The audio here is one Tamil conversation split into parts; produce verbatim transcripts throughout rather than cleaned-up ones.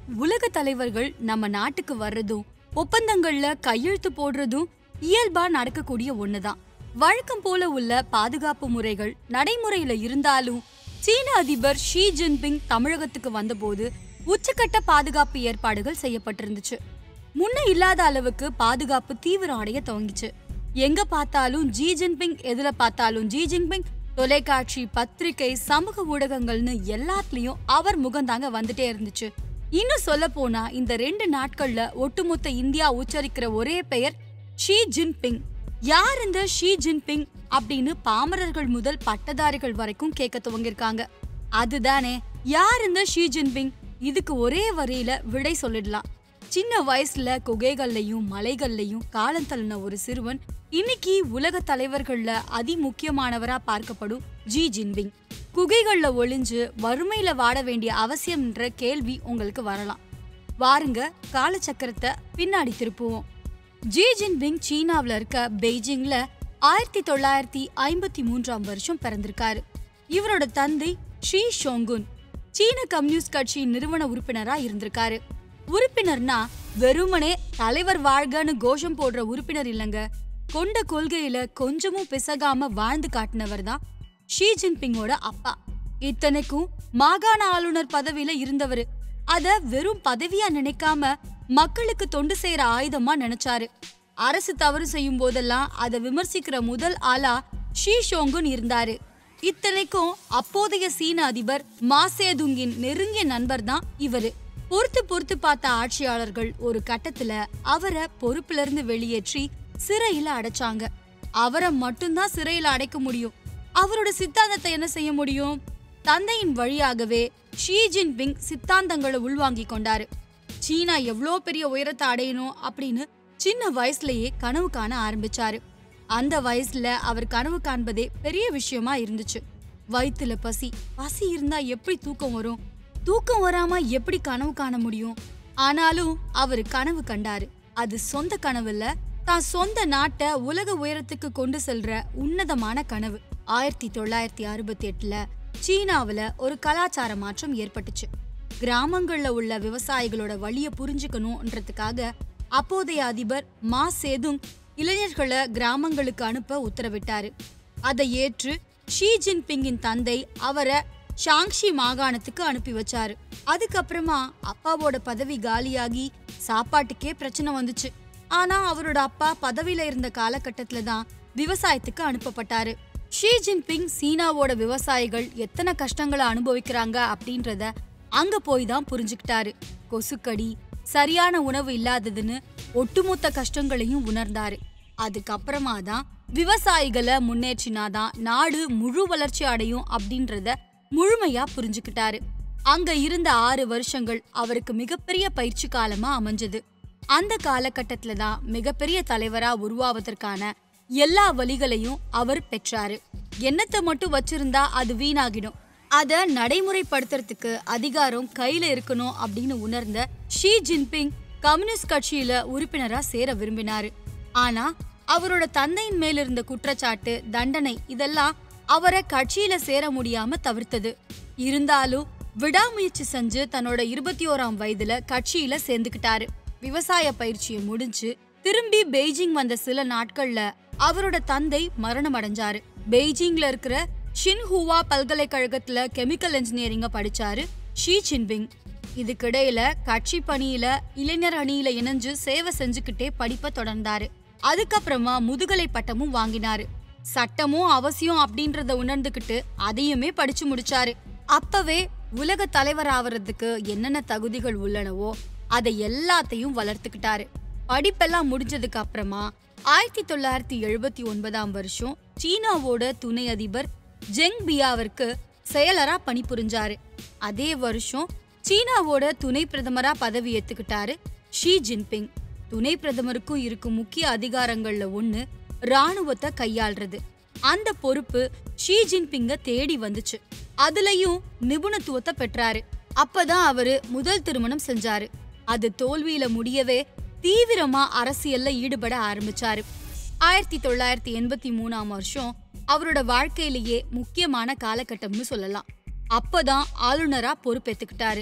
உலக தலைவர்கள் நம்ம நாட்டுக்கு வர்றதும் ஒப்பந்தங்கள்ல கையெழுத்து போடுறதும் இயல்பா நடக்கக்கூடிய ஒண்ணுதான். வழக்கம் போல உள்ள பாதுகாப்பு முறைகள் நடைமுறையில இருந்தாலும் சீன அதிபர் ஷி ஜின்பிங் தமிழகத்துக்கு வந்தபோது உச்சக்கட்ட பாதுகாப்பு ஏற்பாடுகள் செய்யப்பட்டிருந்துச்சு. முன்ன இல்லாத அளவுக்கு பாதுகாப்பு தீவிரம் அடைய துவங்கிச்சு. எங்க பார்த்தாலும் ஜி ஜின்பிங், எதுல பார்த்தாலும் ஜி ஜின்பிங், தொலைக்காட்சி, பத்திரிகை, சமூக ஊடகங்கள்னு எல்லாத்துலயும் அவர் முகந்தாங்க வந்துட்டே இருந்துச்சு. இன்னும் சொல்ல போனா இந்த ரெண்டு நாட்கள்ல ஒட்டுமொத்த இந்தியா உச்சரிக்கிற ஒரே பெயர் ஷி ஜின்பிங். யார் இந்த ஷி ஜின்பிங் அப்படின்னு பாமரர்கள் முதல் பட்டதாரிகள் வரைக்கும் கேட்க துவங்கிருக்காங்க. அதுதானே, யார் இந்த ஷி ஜின்பிங்? இதுக்கு ஒரே வரியில விடை சொல்லிடலாம். சின்ன வயசுல குகைகள்லயும் மலைகள்லயும் காலம் தள்ளின ஒரு சிறுவன் இன்னைக்கு உலக தலைவர்கள்ல அதி முக்கியமானவரா பார்க்கப்படும் ஜி ஜின்பிங். குகைகள்ல ஒளிஞ்சு வறுமையில வாட வேண்டிய அவசியம்ன்ற கேள்வி உங்களுக்கு வரலாம். வாருங்க காலச்சக்கரத்தை பின்னாடி திருப்புவோம். ஜி ஜின்பிங் சீனாவில இருக்க பெய்ஜிங்ல ஆயிரத்தி தொள்ளாயிரத்தி ஐம்பத்தி மூன்றாம் வருஷம் பிறந்திருக்காரு. இவரோட தந்தை ஷி ஷோங்குன் சீன கம்யூனிஸ்ட் கட்சி நிறுவன உறுப்பினரா இருந்திருக்காரு. உறுப்பினர்னா வெறுமனே தலைவர் வாழ்கன்னு கோஷம் போடுற உறுப்பினர் இல்லங்க. கொண்ட கொள்கையில கொஞ்சமும் பிசகாம வாழ்ந்து காட்டினவர் தான் ஷி ஜின்பிங்கோட அப்பா. இத்தனைக்கும் மாகாண ஆளுநர் பதவியில இருந்தவரு. அத வெறும் பதவியா நினைக்காம மக்களுக்கு தொண்டு செய்யற ஆயுதமா நினைச்சாரு. அரசு தவறு செய்யும் போதெல்லாம் அதை விமர்சிக்கிற முதல் ஆளா ஷி ஷோங்குன் இருந்தாரு. இத்தனைக்கும் அப்போதைய சீன அதிபர் மாசேதுங்கின் நெருங்கிய நண்பர் தான் இவரு. பொறுத்து பொறுத்து பார்த்த ஆட்சியாளர்கள் ஒரு கட்டத்துல அவரை பொறுப்புல இருந்து வெளியேற்றி சிறையில அடைச்சாங்க. அவரை மட்டும்தான் சிறையில அடைக்க முடியும். அவரோட சித்தாந்தத்தை என்ன செய்ய முடியும்? தந்தையின் வழியாகவே ஷி ஜின்பிங் சித்தாந்தங்களை உள்வாங்கி கொண்டாரு. சீனா எவ்வளோ பெரிய உயரத்தை அடையணும் அப்படின்னு சின்ன வயசுலயே கனவு காண ஆரம்பிச்சாரு. அந்த வயசுல அவர் கனவு காண்பதே பெரிய விஷயமா இருந்துச்சு. வயிற்றுல பசி, பசி இருந்தா எப்படி தூக்கம் வரும்? தூக்கம் வராம எப்படி கனவு காண முடியும்? ஆனாலும் அவரு கனவு கண்டாரு. அது சொந்த கனவு இல்ல, தான் சொந்த நாட்டை உலக உயரத்துக்கு கொண்டு செல்ற உன்னதமான கனவு. ஆயிரத்தி தொள்ளாயிரத்தி அறுபத்தி எட்டுல சீனாவில ஒரு கலாச்சார மாற்றம் ஏற்பட்டுச்சு. கிராமங்கள்ல உள்ள விவசாயிகளோட வழிய புரிஞ்சுக்கணும்ன்றதுக்காக அப்போதைய அதிபர் மா சேதுங் இளைஞர்களை கிராமங்களுக்கு அனுப்ப உத்தரவிட்டாரு. அதை ஏற்று ஷி ஜின்பிங்கின் தந்தை அவரை ஷாங்ஷி மாகாணத்துக்கு அனுப்பி வச்சாரு. அதுக்கப்புறமா அப்பாவோட பதவி காலியாகி சாப்பாட்டுக்கே பிரச்சனை வந்துச்சு. ஆனா அவரோட அப்பா பதவியில இருந்த காலகட்டத்துல தான் விவசாயத்துக்கு அனுப்பப்பட்டாரு. ஷி ஜின்பிங் சீனாவோட விவசாயிகள் எத்தனை கஷ்டங்களை அனுபவிக்கிறாங்க அப்படின்றத அங்க போய் தான் புரிஞ்சுக்கிட்டாரு. கொசுக்கடி, சரியான உணவு இல்லாததுன்னு ஒட்டுமொத்த கஷ்டங்களையும் உணர்ந்தாரு. அதுக்கப்புறமா தான் விவசாயிகளை முன்னேற்றினாதான் நாடு முழு வளர்ச்சி அடையும் அப்படின்றத முழுமையா புரிஞ்சுக்கிட்டாரு. அங்க இருந்த ஆறு வருஷங்கள் அவருக்கு மிகப்பெரிய பயிற்சி காலமா அமைஞ்சது. அந்த காலகட்டத்துல தான் மிகப்பெரிய தலைவரா உருவாவதற்கான எல்லா வழிகளையும் அவர் பெற்றாரு. எண்ணத்தை மட்டும் வச்சிருந்தா அது வீணாகிடும். அத நடைமுறைப்படுத்துறதுக்கு அதிகாரம் கையில இருக்கணும் அப்படின்னு உணர்ந்த ஷி ஜின்பிங் கம்யூனிஸ்ட் கட்சியில உறுப்பினரா சேர விரும்பினாரு. ஆனா அவரோட தந்தையின் மேல இருந்த குற்றச்சாட்டு, தண்டனை இதெல்லாம் அவரை கட்சியில சேர முடியாம தவிர்த்தது. இருந்தாலும் விடாமுயற்சி செஞ்சு தன்னோட இருபத்தி ஓராம் வயதுல கட்சியில சேர்ந்துக்கிட்டாரு. விவசாய பயிற்சியை முடிஞ்சு திரும்பி பெய்ஜிங் வந்த சில நாட்கள்ல அவரோட தந்தை மரணம் அடைஞ்சாரு. பெய்ஜிங்ல இருக்கிற ஷின்ஹுவா பல்கலைக்கழகத்துல கெமிக்கல் இன்ஜினியரிங்க படிச்சாரு ஷி ஜின்பிங். இதுக்கிடையில கட்சி பணியில இளைஞர் அணியில இணைஞ்சு சேவை செஞ்சுக்கிட்டே படிப்பை தொடர்ந்தாரு. அதுக்கப்புறமா முதுகலை பட்டமும் வாங்கினாரு. சட்டமும் அவசியம் அப்படின்றத உணர்ந்துகிட்டு அதையுமே படிச்சு முடிச்சாரு. அப்பவே உலக தலைவர் ஆவறதுக்கு என்னென்ன தகுதிகள் உள்ளனவோ அதை எல்லாத்தையும் வளர்த்துக்கிட்டாரு. படிப்பெல்லாம் முடிஞ்சதுக்கு அப்புறமா ஆயிரத்தி தொள்ளாயிரத்தி எழுபத்தி ஒன்பதாம் வருஷம் சீனாவோட துணை அதிபர் ஜெங் பியாவிற்கு செயலரா பணிபுரிஞ்சாரு. அதே வருஷம் சீனாவோட துணை பிரதமரா பதவி ஏத்துக்கிட்டாரு ஷி ஜின்பிங். துணை பிரதமருக்கும் இருக்கும் முக்கிய அதிகாரங்கள்ல ஒண்ணு ராணுவத்தை கையாள்றது. அந்த பொறுப்பு ஷி ஜின்பிங்க தேடி வந்துச்சு. அதுலயும் நிபுணத்துவத்தை பெற்றாரு. அப்பதான் அவரு முதல் திருமணம் செஞ்சாரு. அது தோல்வியில முடியவே தீவிரமா அரசியல்ல ஈடுபட ஆரம்பிச்சாரு. ஆயிரத்தி தொள்ளாயிரத்தி எண்பத்தி மூணாம் வருஷம் அவரோட வாழ்க்கையிலேயே முக்கியமான காலகட்டம்னு சொல்லலாம். அப்பதான் ஆளுநரா பொறுப்பேத்துக்கிட்டாரு.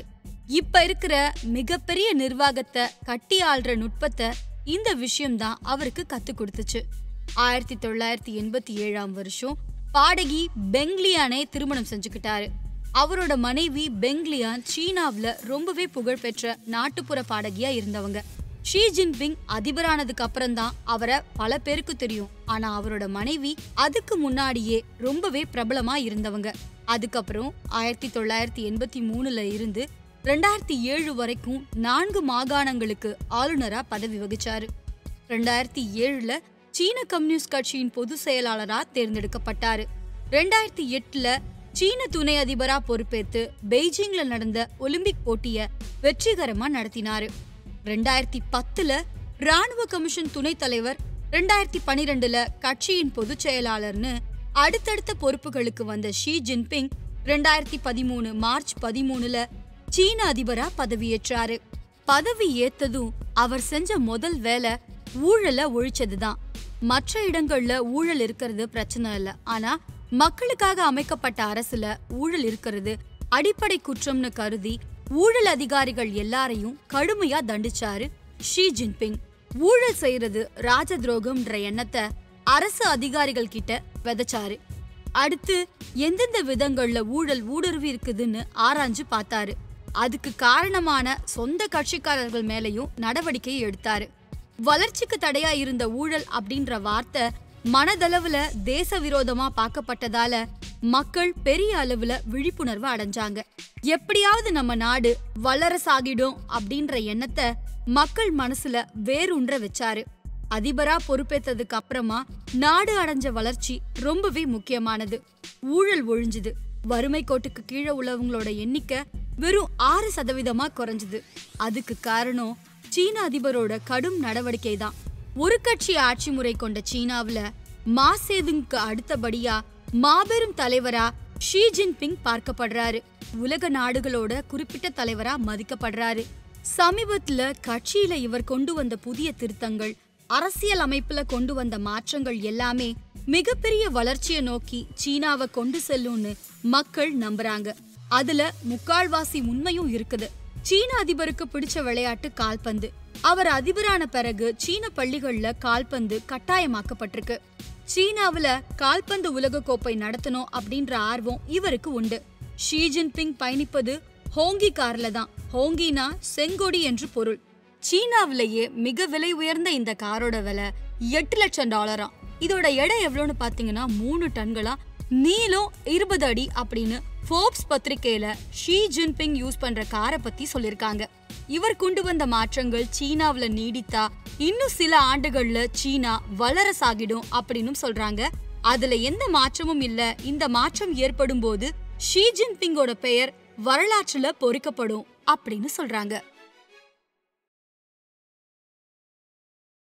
இப்ப இருக்கிற மிகப்பெரிய நிர்வாகத்தை கட்டி ஆள்ற நுட்பத்தை இந்த விஷயம்தான் அவருக்கு கத்து கொடுத்துச்சு. ஆயிரத்தி தொள்ளாயிரத்தி எண்பத்தி ஏழாம் வருஷம் பாடகி பெங்லியானை திருமணம் செஞ்சுக்கிட்டாரு. அவரோட மனைவி பெங்லியான் சீனாவுல ரொம்பவே புகழ்பெற்ற நாட்டுப்புற பாடகியா இருந்தவங்க. ஷி ஜின்பிங் அதிபரானதுக்கு அப்புறம் தான் அவரை பல பேருக்கு தெரியும். ஆனா அவரோட மனைவி அதுக்கு முன்னாடியே ரொம்பவே பிரபலமா இருந்தவங்க. அதுக்கப்புறம் ஆயிரத்தி தொள்ளாயிரத்தி எண்பத்தி மூணுல இருந்து ரெண்டாயிரத்தி ஏழு வரைக்கும் நான்கு மாகாணங்களுக்கு ஆளுநரா பதவி வகிச்சாரு. ரெண்டாயிரத்தி ஏழுல சீன கம்யூனிஸ்ட் கட்சியின் பொது செயலாளரா தேர்ந்தெடுக்கப்பட்டாரு. ரெண்டாயிரத்தி எட்டுல சீன துணை அதிபரா பொறுப்பேற்று பெய்ஜிங்ல நடந்த ஒலிம்பிக் போட்டிய வெற்றிகரமா நடத்தினாரு. ரெண்டாயிரத்தி பத்துல ராணுவ கமிஷன் துணைத் தலைவர், ரெண்டாயிரத்தி பனிரெண்டுல கட்சியின் பொதுச் செயலாளர்னு அடுத்தடுத்த பொறுப்புகளுக்கு வந்த ஷி ஜின்பிங் ரெண்டாயிரத்தி பதிமூணு மார்ச் பதிமூணுல சீன அதிபரா பதவியேற்றாரு. பதவி ஏத்ததும் அவர் செஞ்ச முதல் வேலை ஊழல ஒழிச்சதுதான். மற்ற இடங்கள்ல ஊழல் இருக்கிறது பிரச்சனை இல்ல, ஆனா மக்களுக்காக அமைக்கப்பட்ட அரசுல ஊழல் இருக்கிறது அடிப்படை குற்றம்னு கருதி ஊழல் அதிகாரிகள் எல்லாரையும் கடுமையா தண்டிச்சாரு ஷி ஜின்பிங். ஊழல் செய்யறது ராஜ துரோகம்ன்ற எண்ணத்தை அரசு அதிகாரிகள் கிட்ட விதைச்சாரு. அடுத்து எந்தெந்த விதங்கள்ல ஊழல் ஊடுருவி இருக்குதுன்னு ஆராய்ஞ்சு பார்த்தாரு. அதுக்கு காரணமான சொந்த கட்சிக்காரர்கள் மேலையும் நடவடிக்கை எடுத்தாரு. வளர்ச்சிக்கு தடையா இருந்த ஊழல் அப்படின்ற வார்த்தை மனதளவுல தேச விரோதமா பார்க்கப்பட்டதால மக்கள் பெரிய அளவுல விழிப்புணர்வு அடைஞ்சாங்க. எப்படியாவது நம்ம நாடு வல்லரசாகிடும் அப்படின்ற எண்ணத்தை மக்கள் மனசுல வேரூன்ற வச்சாரு. அதிபரா பொறுப்பேற்றதுக்கு அப்புறமா நாடு அடைஞ்ச வளர்ச்சி ரொம்பவே முக்கியமானது. ஊழல் ஒழிஞ்சுது. வறுமை கோட்டுக்கு கீழே உள்ளவங்களோட எண்ணிக்கை வெறும் ஆறு சதவீதமா குறைஞ்சது. அதுக்கு காரணம் சீன அதிபரோட கடும் நடவடிக்கை தான். ஒரு கட்சி ஆட்சி முறை கொண்ட சீனாவுல மா சேதுங்க்கு அடுத்தபடியா மாபெரும் தலைவரா ஷி ஜின்பிங் பார்க்கப்படுறாரு. உலக நாடுகளோட குறிப்பிட்ட தலைவரா மதிக்கப்படுறாரு. சமீபத்துல கட்சியில இவர் கொண்டு வந்த புதிய திருத்தங்கள், அரசியல் அமைப்புல கொண்டு வந்த மாற்றங்கள் எல்லாமே மிகப்பெரிய வளர்ச்சியை நோக்கி சீனாவை கொண்டு செல்லும்னு மக்கள் நம்புறாங்க. அதுல முக்கால்வாசி உண்மையும் இருக்குது. சீன அதிபருக்கு பிடிச்ச விளையாட்டு கால்பந்து. அவர் அதிபரான பிறகு சீன பள்ளிகள்ல கால்பந்து கட்டாயமாக்கப்பட்டிருக்கு. சீனாவுல கால்பந்து உலக கோப்பை நடத்தணும் அப்படின்ற ஆர்வம் இவருக்கு உண்டு. ஷி ஜின்பிங் பயணிப்பது ஹோங்கி கார்ல தான். ஹோங்கினா செங்கொடி என்று பொருள். சீனாவிலேயே மிக விலை உயர்ந்த இந்த காரோட விலை எட்டு லட்சம் டாலராம். இதோட எடை எவ்வளவுன்னு பாத்தீங்கன்னா மூணு டன்களா. நீளம் இருபது அடி அப்படின்னு ஃபோர்ப்ஸ் பத்திரிகையில ஷி ஜின்பிங் யூஸ் பண்ற காரை பத்தி சொல்லிருக்காங்க. இவர் கொண்டு வந்த மாற்றங்கள் சீனாவுல நீடித்தா இன்னும் சில ஆண்டுகள்ல சீனா வல்லரசாகிடும் அப்படின்னு சொல்றாங்க. அதுல எந்த மாற்றமும் இல்ல. இந்த மாற்றம் ஏற்படும் போது ஷி ஜின்பிங்கோட பெயர் வரலாற்றுல பொறிக்கப்படும் அப்படின்னு சொல்றாங்க.